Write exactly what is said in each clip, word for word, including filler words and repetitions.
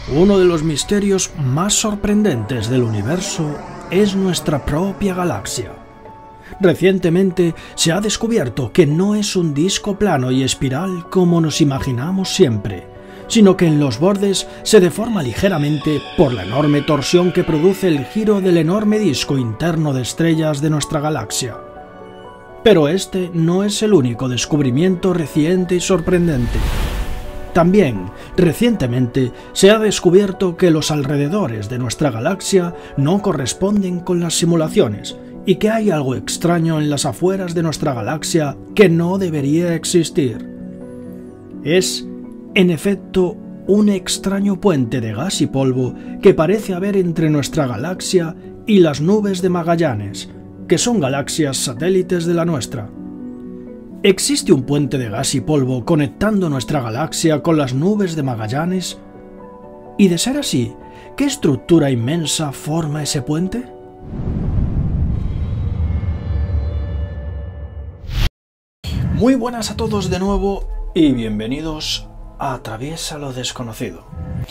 Uno de los misterios más sorprendentes del universo es nuestra propia galaxia. Recientemente se ha descubierto que no es un disco plano y espiral como nos imaginamos siempre, sino que en los bordes se deforma ligeramente por la enorme torsión que produce el giro del enorme disco interno de estrellas de nuestra galaxia. Pero este no es el único descubrimiento reciente y sorprendente. También, recientemente, se ha descubierto que los alrededores de nuestra galaxia no corresponden con las simulaciones y que hay algo extraño en las afueras de nuestra galaxia que no debería existir. Es, en efecto, un extraño puente de gas y polvo que parece haber entre nuestra galaxia y las nubes de Magallanes, que son galaxias satélites de la nuestra. ¿Existe un puente de gas y polvo conectando nuestra galaxia con las nubes de Magallanes? Y de ser así, ¿qué estructura inmensa forma ese puente? Muy buenas a todos de nuevo y bienvenidos a Atraviesa lo desconocido.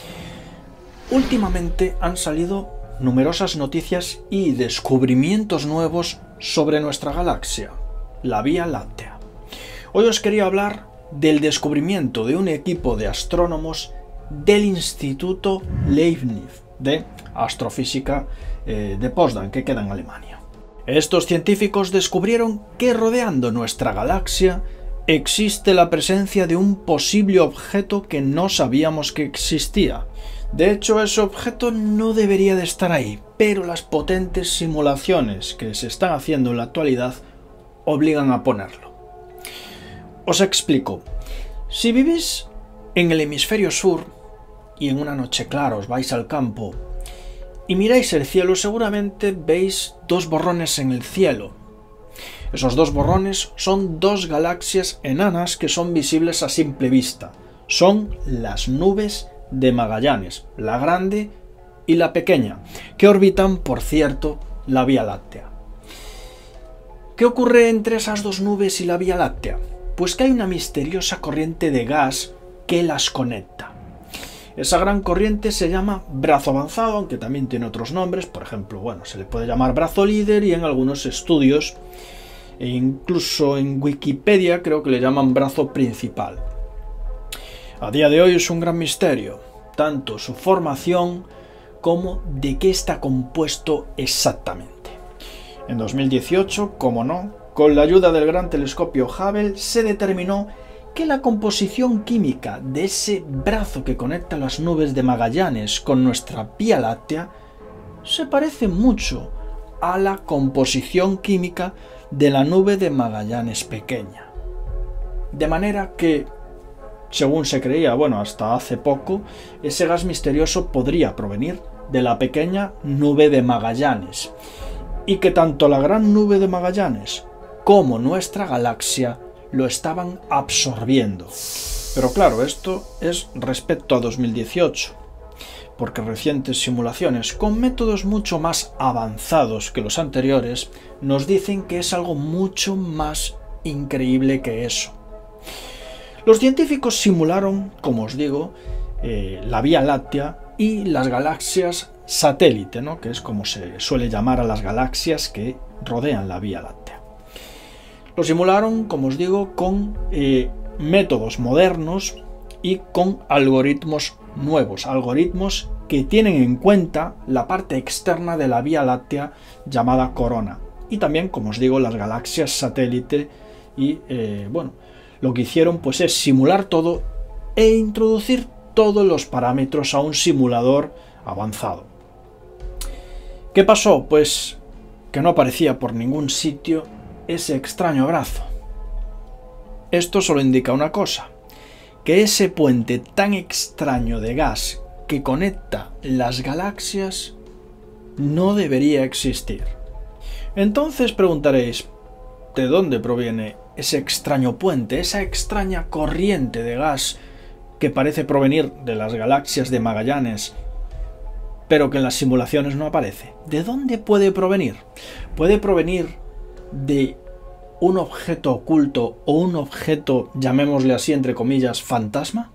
Últimamente han salido numerosas noticias y descubrimientos nuevos sobre nuestra galaxia, la Vía Láctea. Hoy os quería hablar del descubrimiento de un equipo de astrónomos del Instituto Leibniz de Astrofísica eh, de Potsdam, que queda en Alemania. Estos científicos descubrieron que rodeando nuestra galaxia existe la presencia de un posible objeto que no sabíamos que existía. De hecho, ese objeto no debería de estar ahí, pero las potentes simulaciones que se están haciendo en la actualidad obligan a ponerlo. Os explico. Si vivís en el hemisferio sur y en una noche clara os vais al campo y miráis el cielo, seguramente veis dos borrones en el cielo. Esos dos borrones son dos galaxias enanas que son visibles a simple vista. Son las nubes de Magallanes, la grande y la pequeña, que orbitan, por cierto, la Vía Láctea. ¿Qué ocurre entre esas dos nubes y la Vía Láctea? Pues que hay una misteriosa corriente de gas que las conecta. Esa gran corriente se llama brazo avanzado, aunque también tiene otros nombres. Por ejemplo, bueno, se le puede llamar brazo líder y en algunos estudios, e incluso en Wikipedia, creo que le llaman brazo principal. A día de hoy es un gran misterio, tanto su formación como de qué está compuesto exactamente. En dos mil dieciocho, como no, con la ayuda del gran telescopio Hubble se determinó que la composición química de ese brazo que conecta las nubes de Magallanes con nuestra Vía Láctea se parece mucho a la composición química de la nube de Magallanes pequeña. De manera que, según se creía, bueno, hasta hace poco, ese gas misterioso podría provenir de la pequeña nube de Magallanes, y que tanto la gran nube de Magallanes como nuestra galaxia lo estaban absorbiendo. Pero claro, esto es respecto a dos mil dieciocho, porque recientes simulaciones con métodos mucho más avanzados que los anteriores nos dicen que es algo mucho más increíble que eso. Los científicos simularon, como os digo, eh, la Vía Láctea y las galaxias satélite, ¿no? Que es como se suele llamar a las galaxias que rodean la Vía Láctea. Lo simularon, como os digo, con eh, métodos modernos y con algoritmos nuevos, algoritmos que tienen en cuenta la parte externa de la Vía Láctea llamada corona, y también, como os digo, las galaxias satélite. Y eh, bueno, lo que hicieron pues es simular todo e introducir todos los parámetros a un simulador avanzado. ¿Qué pasó? Pues que no aparecía por ningún sitio ese extraño brazo. Esto solo indica una cosa, que ese puente tan extraño de gas que conecta las galaxias no debería existir. Entonces preguntaréis, ¿de dónde proviene ese extraño puente, esa extraña corriente de gas que parece provenir de las galaxias de Magallanes, pero que en las simulaciones no aparece? ¿De dónde puede provenir? Puede provenir de un objeto oculto o un objeto, llamémosle así entre comillas, fantasma.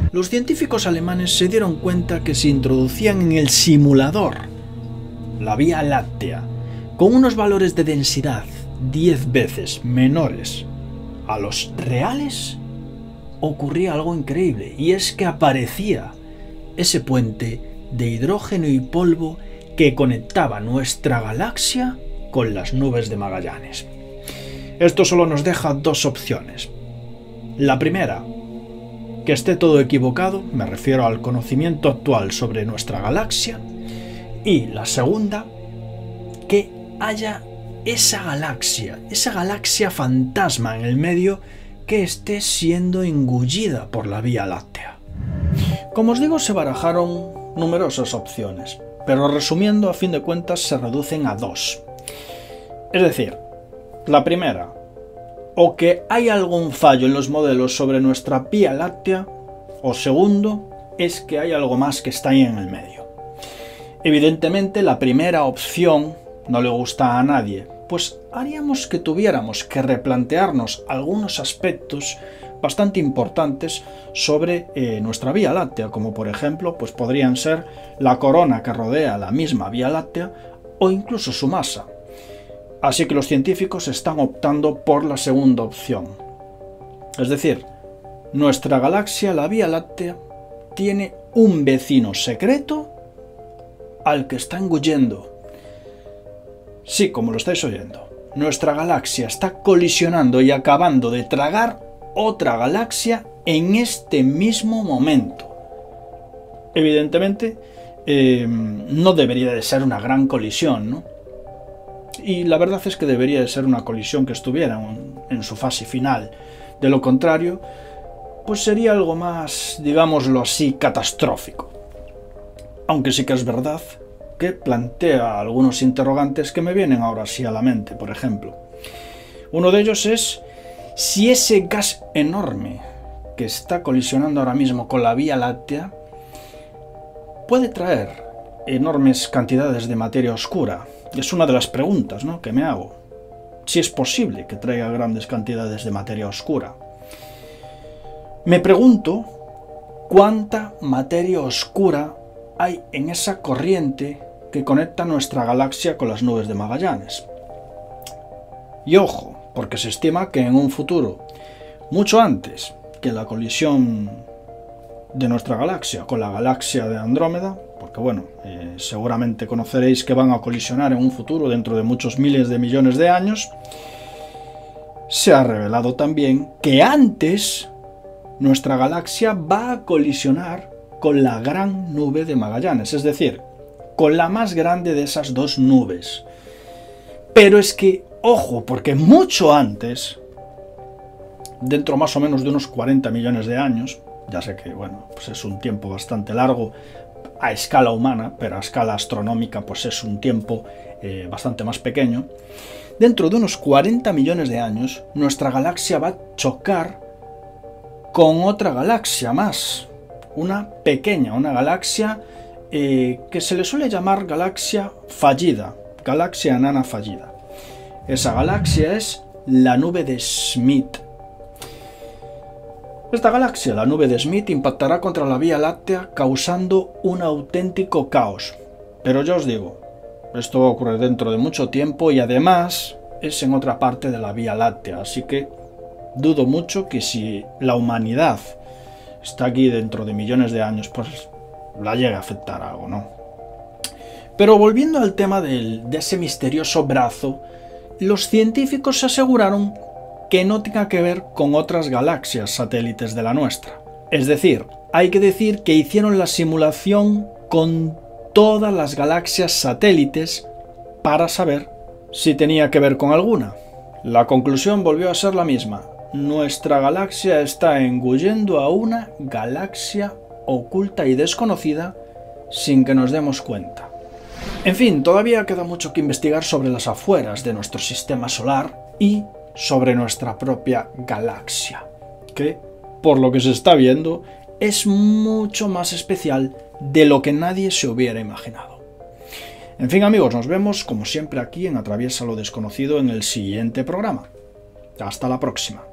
Los científicos alemanes se dieron cuenta que si introducían en el simulador la Vía Láctea con unos valores de densidad diez veces menores a los reales, ocurría algo increíble, y es que aparecía ese puente de hidrógeno y polvo que conectaba nuestra galaxia con las nubes de Magallanes. Esto solo nos deja dos opciones. La primera, que esté todo equivocado, me refiero al conocimiento actual sobre nuestra galaxia, y la segunda, que haya esa galaxia, esa galaxia fantasma en el medio que esté siendo engullida por la Vía Láctea. Como os digo, se barajaron numerosas opciones, pero resumiendo, a fin de cuentas se reducen a dos. Es decir, la primera, o que hay algún fallo en los modelos sobre nuestra Vía Láctea, o segundo, es que hay algo más que está ahí en el medio. Evidentemente, la primera opción no le gusta a nadie, pues haríamos que tuviéramos que replantearnos algunos aspectos bastante importantes sobre eh, nuestra Vía Láctea, como por ejemplo, pues podrían ser la corona que rodea la misma Vía Láctea o incluso su masa. Así que los científicos están optando por la segunda opción. Es decir, nuestra galaxia, la Vía Láctea, tiene un vecino secreto al que está engullendo. Sí, como lo estáis oyendo, nuestra galaxia está colisionando y acabando de tragar otra galaxia en este mismo momento. Evidentemente, eh, no debería de ser una gran colisión, ¿no? Y la verdad es que debería de ser una colisión que estuviera en, en su fase final. De lo contrario, pues sería algo más, digámoslo así, catastrófico. Aunque sí que es verdad que plantea algunos interrogantes que me vienen ahora sí a la mente, por ejemplo. Uno de ellos es si ese gas enorme que está colisionando ahora mismo con la Vía Láctea puede traer enormes cantidades de materia oscura. Es una de las preguntas, ¿no?, que me hago. Si es posible que traiga grandes cantidades de materia oscura. Me pregunto cuánta materia oscura hay en esa corriente que conecta nuestra galaxia con las nubes de Magallanes. Y ojo, porque se estima que en un futuro, mucho antes que la colisión de nuestra galaxia con la galaxia de Andrómeda, porque bueno, eh, seguramente conoceréis que van a colisionar en un futuro dentro de muchos miles de millones de años, se ha revelado también que antes nuestra galaxia va a colisionar con la gran nube de Magallanes, es decir, con la más grande de esas dos nubes. Pero es que, ojo, porque mucho antes, dentro más o menos de unos cuarenta millones de años, ya sé que bueno, pues es un tiempo bastante largo a escala humana, pero a escala astronómica pues es un tiempo eh, bastante más pequeño, dentro de unos cuarenta millones de años, nuestra galaxia va a chocar con otra galaxia más, una pequeña, una galaxia eh, que se le suele llamar galaxia fallida, galaxia enana fallida. Esa galaxia es la nube de Schmidt. Esta galaxia, la nube de Schmidt, impactará contra la Vía Láctea causando un auténtico caos. Pero ya os digo, esto va a ocurrir dentro de mucho tiempo y además es en otra parte de la Vía Láctea, así que dudo mucho que si la humanidad está aquí dentro de millones de años, pues la llegue a afectar algo, ¿no? Pero volviendo al tema del, de ese misterioso brazo, los científicos aseguraron que no tenga que ver con otras galaxias satélites de la nuestra. Es decir, hay que decir que hicieron la simulación con todas las galaxias satélites para saber si tenía que ver con alguna. La conclusión volvió a ser la misma. Nuestra galaxia está engullendo a una galaxia oculta y desconocida sin que nos demos cuenta. En fin, todavía queda mucho que investigar sobre las afueras de nuestro sistema solar y sobre nuestra propia galaxia, que, por lo que se está viendo, es mucho más especial de lo que nadie se hubiera imaginado. En fin, amigos, nos vemos como siempre aquí en Atraviesa lo Desconocido en el siguiente programa. Hasta la próxima.